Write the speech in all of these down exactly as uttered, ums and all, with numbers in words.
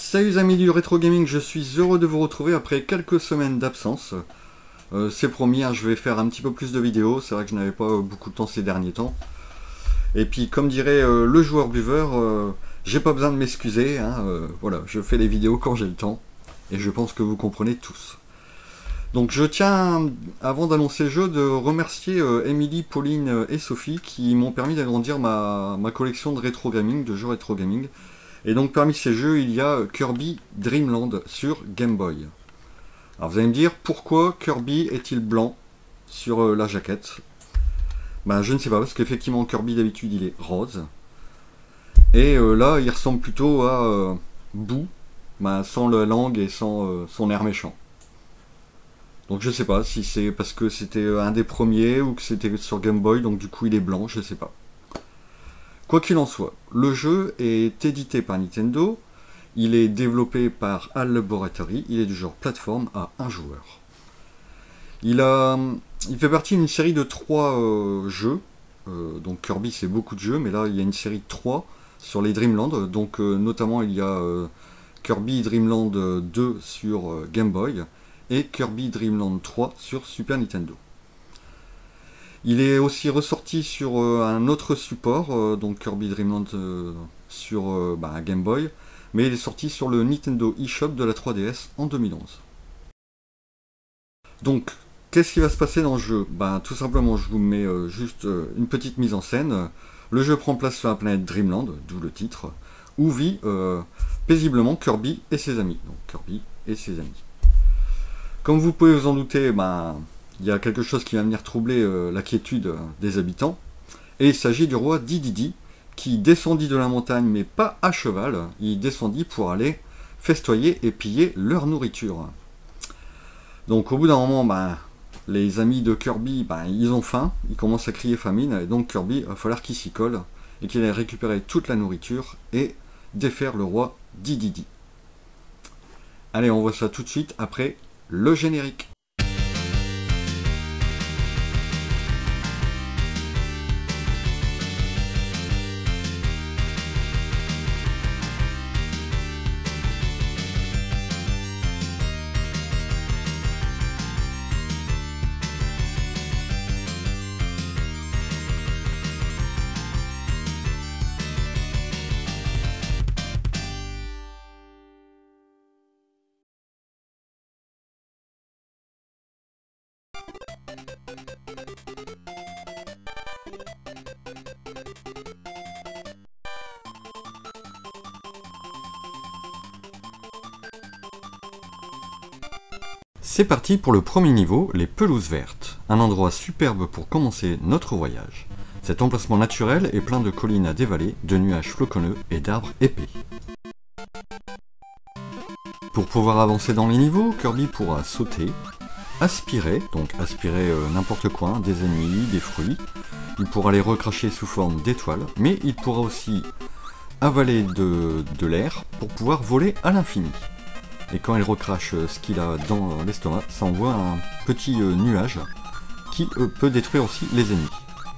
Salut les amis du Rétro Gaming, je suis heureux de vous retrouver après quelques semaines d'absence. Euh, c'est promis, hein, je vais faire un petit peu plus de vidéos, c'est vrai que je n'avais pas beaucoup de temps ces derniers temps. Et puis comme dirait euh, le joueur buveur, euh, j'ai pas besoin de m'excuser, hein, euh, voilà, je fais les vidéos quand j'ai le temps. Et je pense que vous comprenez tous. Donc je tiens, avant d'annoncer le jeu, de remercier euh, Émilie, Pauline et Sophie qui m'ont permis d'agrandir ma, ma collection de rétro gaming, de jeux rétro gaming. Et donc parmi ces jeux, il y a Kirby Dream Land sur Game Boy. Alors vous allez me dire, pourquoi Kirby est-il blanc sur euh, la jaquette? Ben je ne sais pas, parce qu'effectivement Kirby d'habitude il est rose. Et euh, là il ressemble plutôt à euh, Boo, ben, sans la langue et sans euh, son air méchant. Donc je sais pas si c'est parce que c'était un des premiers ou que c'était sur Game Boy, donc du coup il est blanc, je sais pas. Quoi qu'il en soit, le jeu est édité par Nintendo, il est développé par HAL Laboratory, il est du genre plateforme à un joueur. Il, a, il fait partie d'une série de trois euh, jeux, euh, donc Kirby c'est beaucoup de jeux, mais là il y a une série de trois sur les Dreamland, donc euh, notamment il y a euh, Kirby Dream Land deux sur euh, Game Boy et Kirby Dream Land trois sur Super Nintendo. Il est aussi ressorti sur euh, un autre support, euh, donc Kirby Dream Land euh, sur euh, bah, Game Boy, mais il est sorti sur le Nintendo eShop de la trois D S en deux mille onze. Donc, qu'est-ce qui va se passer dans le jeu? Bah, tout simplement, je vous mets euh, juste euh, une petite mise en scène. Le jeu prend place sur la planète Dreamland, d'où le titre, où vit euh, paisiblement Kirby et ses amis. Donc Kirby et ses amis. Comme vous pouvez vous en douter, bah, il y a quelque chose qui va venir troubler euh, la quiétude des habitants. Et il s'agit du roi Dedede, qui descendit de la montagne, mais pas à cheval. Il descendit pour aller festoyer et piller leur nourriture. Donc au bout d'un moment, bah, les amis de Kirby, bah, ils ont faim, ils commencent à crier famine, et donc Kirby, il va falloir qu'il s'y colle, et qu'il aille récupérer toute la nourriture, et défaire le roi Dedede. Allez, on voit ça tout de suite après le générique. C'est parti pour le premier niveau, les pelouses vertes. Un endroit superbe pour commencer notre voyage. Cet emplacement naturel est plein de collines à dévaler, de nuages floconneux et d'arbres épais. Pour pouvoir avancer dans les niveaux, Kirby pourra sauter, aspirer, donc aspirer euh, n'importe quoi, des ennemis, des fruits. Il pourra les recracher sous forme d'étoiles, mais il pourra aussi avaler de, de l'air pour pouvoir voler à l'infini. Et quand il recrache ce qu'il a dans l'estomac, ça envoie un petit euh, nuage qui euh, peut détruire aussi les ennemis.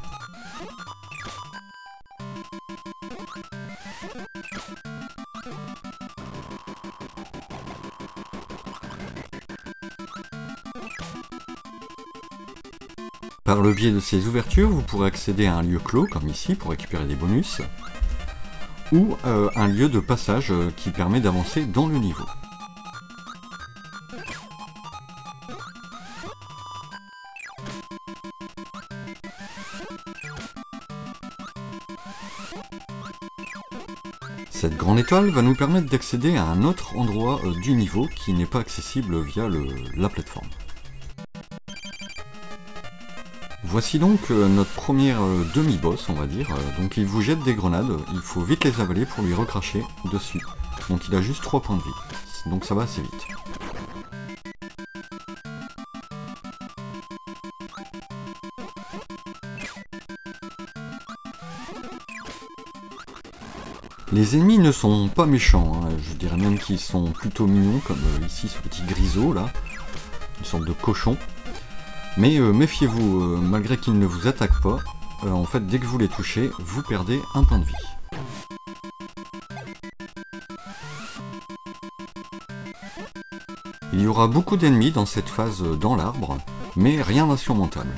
Par le biais de ces ouvertures, vous pourrez accéder à un lieu clos, comme ici, pour récupérer des bonus, ou euh, un lieu de passage euh, qui permet d'avancer dans le niveau. Cette grande étoile va nous permettre d'accéder à un autre endroit euh, du niveau qui n'est pas accessible via le, la plateforme. Voici donc euh, notre première euh, demi-boss, on va dire. Euh, donc il vous jette des grenades, il faut vite les avaler pour lui recracher dessus. Donc il a juste trois points de vie, donc ça va assez vite. Les ennemis ne sont pas méchants, hein. Je dirais même qu'ils sont plutôt mignons, comme euh, ici ce petit grisot là, une sorte de cochon. Mais euh, méfiez-vous, euh, malgré qu'ils ne vous attaquent pas, euh, en fait dès que vous les touchez, vous perdez un point de vie. Il y aura beaucoup d'ennemis dans cette phase dans l'arbre, mais rien d'insurmontable.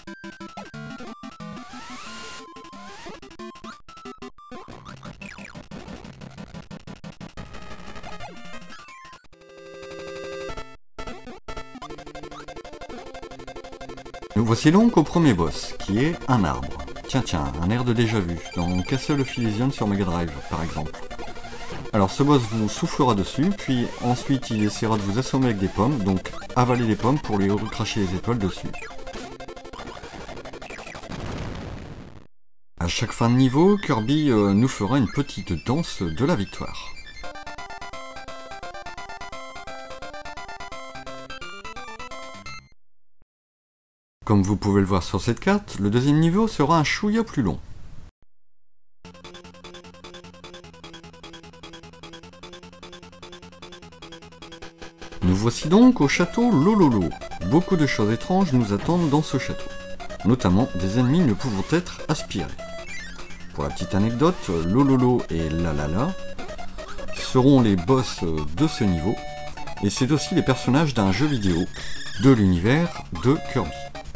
Nous voici donc au premier boss, qui est un arbre. Tiens tiens, un air de déjà vu, dans Castle of Elysium sur Mega Drive par exemple. Alors ce boss vous soufflera dessus, puis ensuite il essaiera de vous assommer avec des pommes, donc avalez les pommes pour lui recracher les étoiles dessus. À chaque fin de niveau, Kirby euh, nous fera une petite danse de la victoire. Comme vous pouvez le voir sur cette carte, le deuxième niveau sera un chouïa plus long. Nous voici donc au château Lololo. Beaucoup de choses étranges nous attendent dans ce château, notamment des ennemis ne pouvant être aspirés. Pour la petite anecdote, Lololo et Lalala seront les boss de ce niveau, et c'est aussi les personnages d'un jeu vidéo de l'univers de Kirby.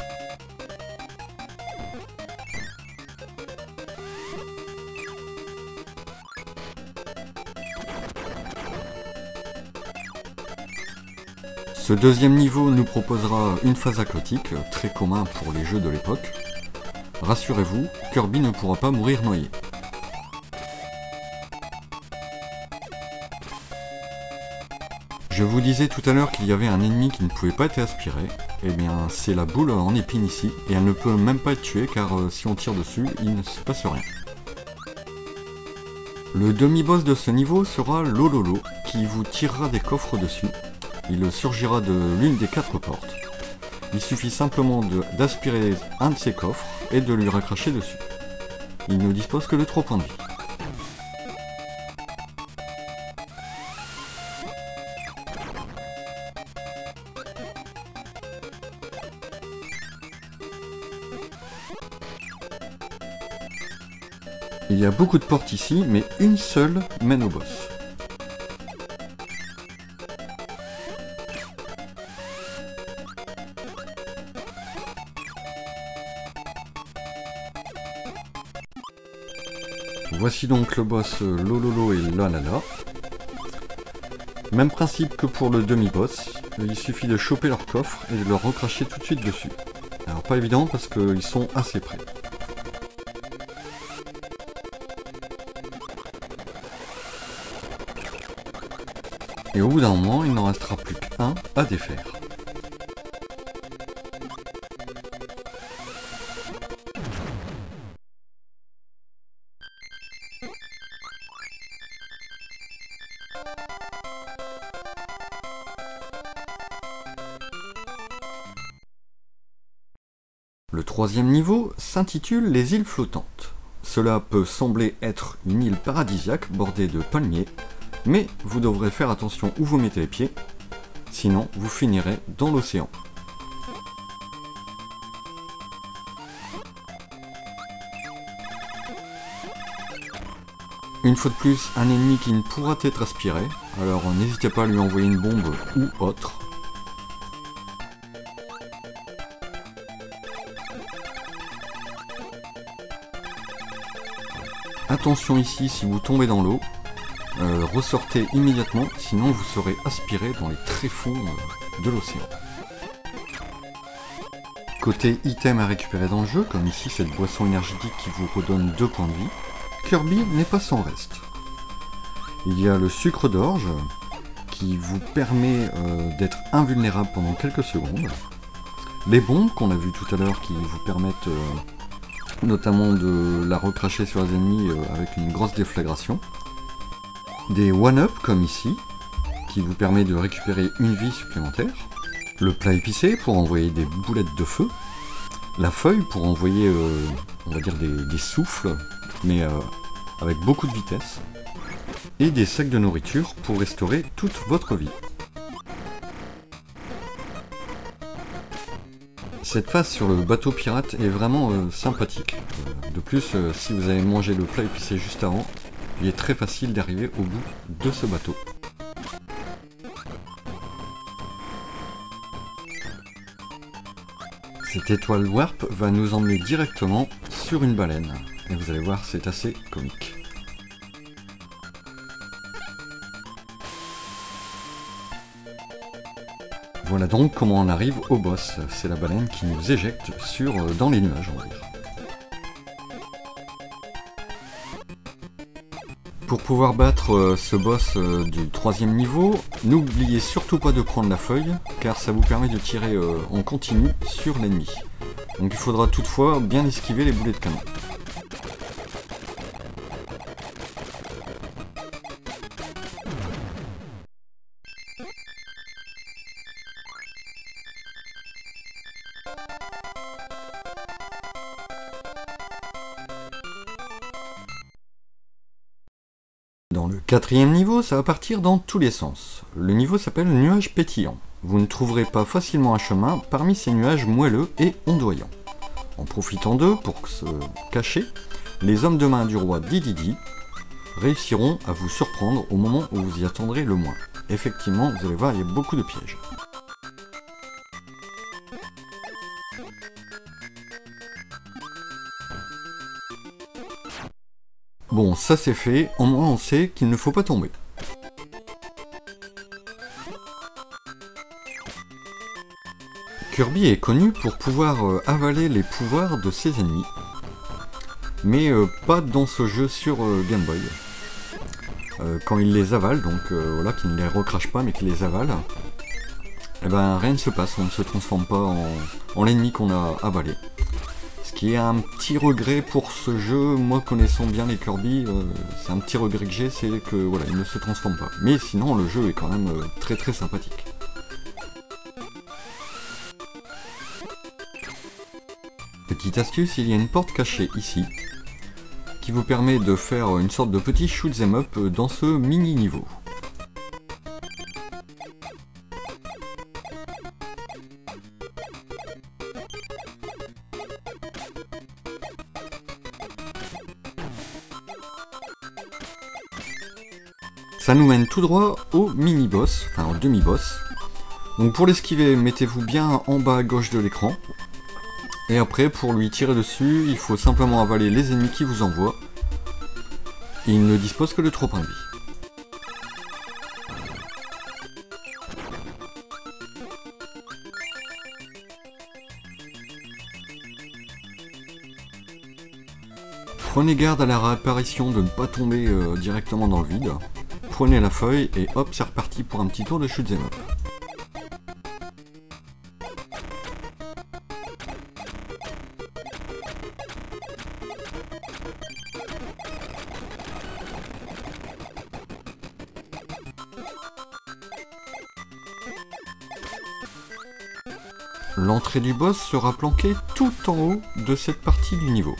Ce deuxième niveau nous proposera une phase aquatique, très commun pour les jeux de l'époque. Rassurez-vous, Kirby ne pourra pas mourir noyé. Je vous disais tout à l'heure qu'il y avait un ennemi qui ne pouvait pas être aspiré, et bien c'est la boule en épine ici, et elle ne peut même pas être tuée car euh, si on tire dessus, il ne se passe rien. Le demi-boss de ce niveau sera Lololo, qui vous tirera des coffres dessus. Il surgira de l'une des quatre portes. Il suffit simplement d'aspirer un de ces coffres et de lui recracher dessus. Il ne dispose que de trois points de vie. Il y a beaucoup de portes ici, mais une seule mène au boss. Voici donc le boss Lololo et Lalala. Même principe que pour le demi-boss, il suffit de choper leur coffre et de leur recracher tout de suite dessus. Alors pas évident parce qu'ils sont assez près. Et au bout d'un moment, il n'en restera plus qu'un à défaire. Le troisième niveau s'intitule les îles flottantes. Cela peut sembler être une île paradisiaque bordée de palmiers, mais vous devrez faire attention où vous mettez les pieds, sinon vous finirez dans l'océan. Une fois de plus, un ennemi qui ne pourra être aspiré, alors n'hésitez pas à lui envoyer une bombe ou autre. Attention ici, si vous tombez dans l'eau, euh, ressortez immédiatement, sinon vous serez aspiré dans les tréfonds euh, de l'océan. Côté item à récupérer dans le jeu, comme ici cette boisson énergétique qui vous redonne deux points de vie, Kirby n'est pas sans reste. Il y a le sucre d'orge, qui vous permet euh, d'être invulnérable pendant quelques secondes. Les bombes qu'on a vu tout à l'heure qui vous permettent euh, notamment de la recracher sur les ennemis euh, avec une grosse déflagration. Des one-up comme ici, qui vous permet de récupérer une vie supplémentaire. Le plat épicé pour envoyer des boulettes de feu. La feuille pour envoyer, euh, on va dire, des, des souffles, mais euh, avec beaucoup de vitesse. Et des sacs de nourriture pour restaurer toute votre vie. Cette phase sur le bateau pirate est vraiment euh, sympathique. Euh, de plus, euh, si vous avez mangé le plat épicé juste avant, il est très facile d'arriver au bout de ce bateau. Cette étoile warp va nous emmener directement sur une baleine. Et vous allez voir, c'est assez comique. Voilà donc comment on arrive au boss. C'est la baleine qui nous éjecte sur, dans les nuages, on va dire. Pour pouvoir battre ce boss du troisième niveau, n'oubliez surtout pas de prendre la feuille, car ça vous permet de tirer en continu sur l'ennemi. Donc il faudra toutefois bien esquiver les boulets de canon. Dans le quatrième niveau, ça va partir dans tous les sens. Le niveau s'appelle Nuage pétillant. Vous ne trouverez pas facilement un chemin parmi ces nuages moelleux et ondoyants. En profitant d'eux pour se cacher, les hommes de main du roi Dedede réussiront à vous surprendre au moment où vous y attendrez le moins. Effectivement, vous allez voir, il y a beaucoup de pièges. Bon, ça c'est fait, au moins on sait qu'il ne faut pas tomber. Kirby est connu pour pouvoir euh, avaler les pouvoirs de ses ennemis, mais euh, pas dans ce jeu sur euh, Game Boy. Euh, quand il les avale, donc euh, voilà, qu'il ne les recrache pas mais qu'il les avale, eh ben rien ne se passe, on ne se transforme pas en, en l'ennemi qu'on a avalé. Ce qui est un petit regret pour ce jeu, moi connaissant bien les Kirby, euh, c'est un petit regret que j'ai, c'est que voilà, il ne se transforme pas. Mais sinon le jeu est quand même euh, très très sympathique. Petite astuce, il y a une porte cachée ici, qui vous permet de faire une sorte de petit shoot 'em up dans ce mini niveau. Ça nous mène tout droit au mini-boss, enfin au demi-boss. Donc pour l'esquiver, mettez-vous bien en bas à gauche de l'écran. Et après, pour lui tirer dessus, il faut simplement avaler les ennemis qui vous envoient. Il ne dispose que de trois points de vie. Prenez garde à la réapparition de ne pas tomber euh, directement dans le vide. Prenez la feuille et hop, c'est reparti pour un petit tour de shoot 'em up. L'entrée du boss sera planquée tout en haut de cette partie du niveau.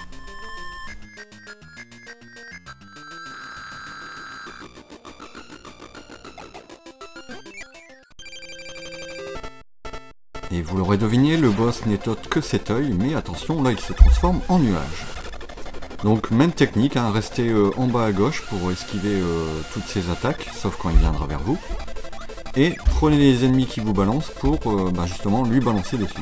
Et vous l'aurez deviné, le boss n'est autre que cet œil, mais attention, là il se transforme en nuage. Donc même technique, hein, restez euh, en bas à gauche pour esquiver euh, toutes ses attaques, sauf quand il viendra vers vous. Et prenez les ennemis qui vous balancent pour euh, bah, justement lui balancer dessus.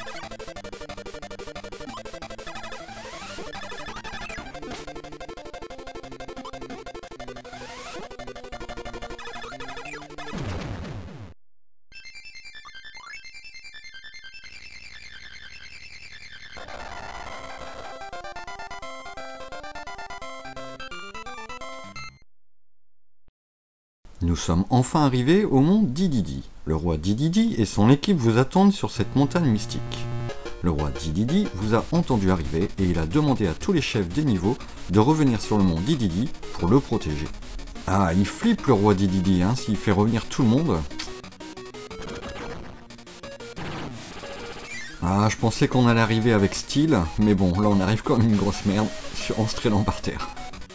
Nous sommes enfin arrivés au mont Dedede. Le roi Dedede et son équipe vous attendent sur cette montagne mystique. Le roi Dedede vous a entendu arriver et il a demandé à tous les chefs des niveaux de revenir sur le mont Dedede pour le protéger. Ah, il flippe le roi Dedede, hein, s'il fait revenir tout le monde. Ah, je pensais qu'on allait arriver avec style, mais bon, là on arrive comme une grosse merde en se traînant par terre.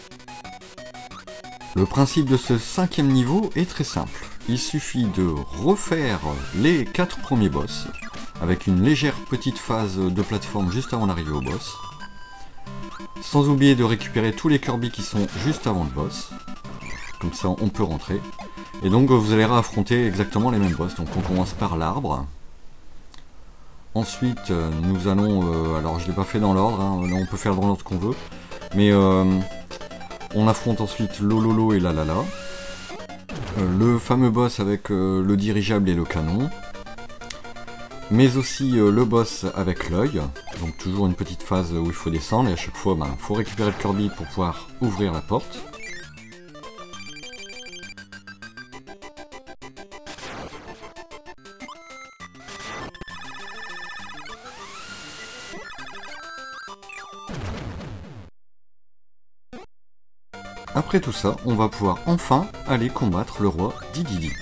Le principe de ce cinquième niveau est très simple. Il suffit de refaire les quatre premiers boss, avec une légère petite phase de plateforme juste avant d'arriver au boss. Sans oublier de récupérer tous les Kirby qui sont juste avant le boss. Comme ça on peut rentrer. Et donc vous allez réaffronter exactement les mêmes boss. Donc on commence par l'arbre. Ensuite, euh, nous allons... Euh, alors, je ne l'ai pas fait dans l'ordre, hein, là on peut faire dans l'ordre qu'on veut. Mais euh, on affronte ensuite Lololo et Lalala. Euh, le fameux boss avec euh, le dirigeable et le canon. Mais aussi euh, le boss avec l'œil. Donc toujours une petite phase où il faut descendre. Et à chaque fois, il ben, faut récupérer le Kirby pour pouvoir ouvrir la porte. Après tout ça, on va pouvoir enfin aller combattre le roi Dedede.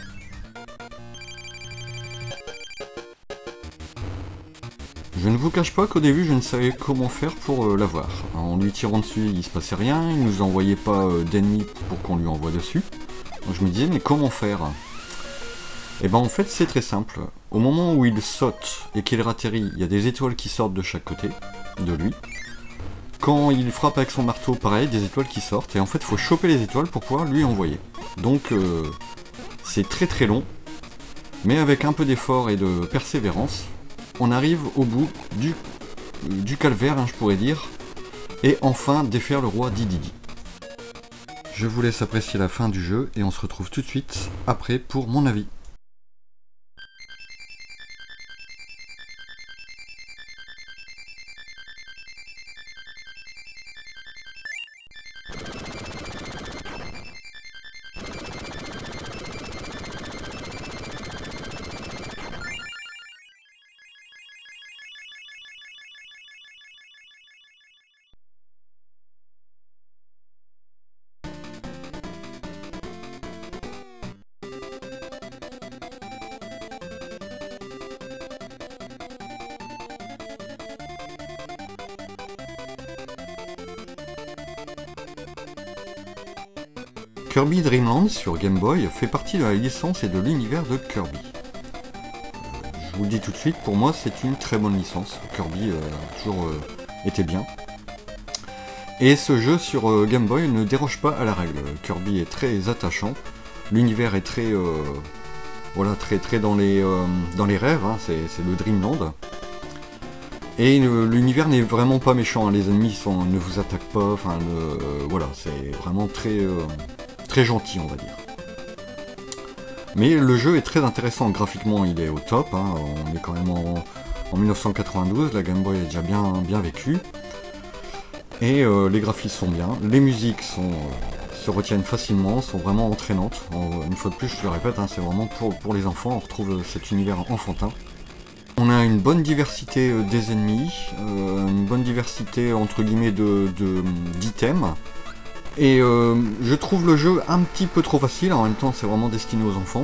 Je ne vous cache pas qu'au début je ne savais comment faire pour euh, l'avoir. En lui tirant dessus il se passait rien, il nous envoyait pas euh, d'ennemis pour qu'on lui envoie dessus. Donc je me disais mais comment faire? Et ben en fait c'est très simple. Au moment où il saute et qu'il ratterrit, il y a des étoiles qui sortent de chaque côté de lui. Quand il frappe avec son marteau, pareil, des étoiles qui sortent, et en fait il faut choper les étoiles pour pouvoir lui envoyer. Donc euh, c'est très très long, mais avec un peu d'effort et de persévérance, on arrive au bout du, du calvaire, hein, je pourrais dire, et enfin défaire le roi Dedede. Je vous laisse apprécier la fin du jeu, et on se retrouve tout de suite après pour mon avis. Kirby Dream Land sur Game Boy fait partie de la licence et de l'univers de Kirby. Je vous le dis tout de suite, pour moi c'est une très bonne licence. Kirby euh, a toujours euh, été bien. Et ce jeu sur euh, Game Boy ne déroge pas à la règle. Kirby est très attachant, l'univers est très, euh, voilà, très, très dans les, euh, dans les rêves, hein, c'est le Dreamland. Et l'univers n'est vraiment pas méchant, hein. Les ennemis sont, ne vous attaquent pas, enfin euh, voilà, c'est vraiment très, euh, très gentil on va dire. Mais le jeu est très intéressant, graphiquement il est au top, hein. On est quand même en, en mille neuf cent quatre-vingt-douze, la Game Boy est déjà bien, bien vécue. Et euh, les graphismes sont bien, les musiques sont, euh, se retiennent facilement, sont vraiment entraînantes. En, une fois de plus je le répète, hein, c'est vraiment pour, pour les enfants, on retrouve cet univers enfantin. On a une bonne diversité euh, des ennemis, euh, une bonne diversité entre guillemets de d'items. Et euh, je trouve le jeu un petit peu trop facile, en même temps c'est vraiment destiné aux enfants.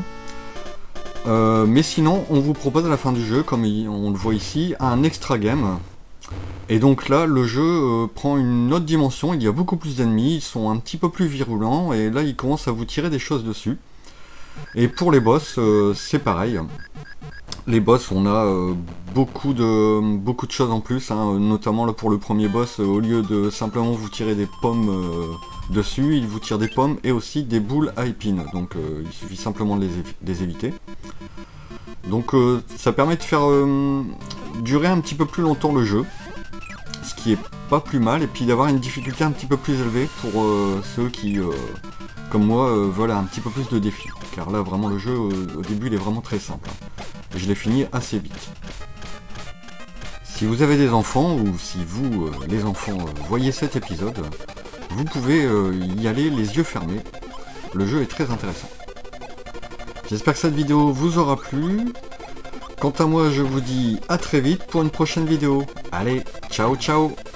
Euh, mais sinon, on vous propose à la fin du jeu, comme on le voit ici, un extra game. Et donc là, le jeu euh, prend une autre dimension, il y a beaucoup plus d'ennemis, ils sont un petit peu plus virulents, et là ils commencent à vous tirer des choses dessus. Et pour les boss, euh, c'est pareil. Les boss, on a euh, beaucoup, de, beaucoup de choses en plus, hein, notamment là, pour le premier boss, euh, au lieu de simplement vous tirer des pommes euh, dessus, il vous tire des pommes et aussi des boules à épines, donc euh, il suffit simplement de les, évi les éviter. Donc euh, ça permet de faire euh, durer un petit peu plus longtemps le jeu, ce qui est pas plus mal, et puis d'avoir une difficulté un petit peu plus élevée pour euh, ceux qui, euh, comme moi, euh, veulent un petit peu plus de défis. Car là, vraiment, le jeu, euh, au début, il est vraiment très simple. Et je l'ai fini assez vite. Si vous avez des enfants, ou si vous, euh, les enfants, euh, voyez cet épisode, vous pouvez euh, y aller les yeux fermés. Le jeu est très intéressant. J'espère que cette vidéo vous aura plu. Quant à moi, je vous dis à très vite pour une prochaine vidéo. Allez, ciao ciao!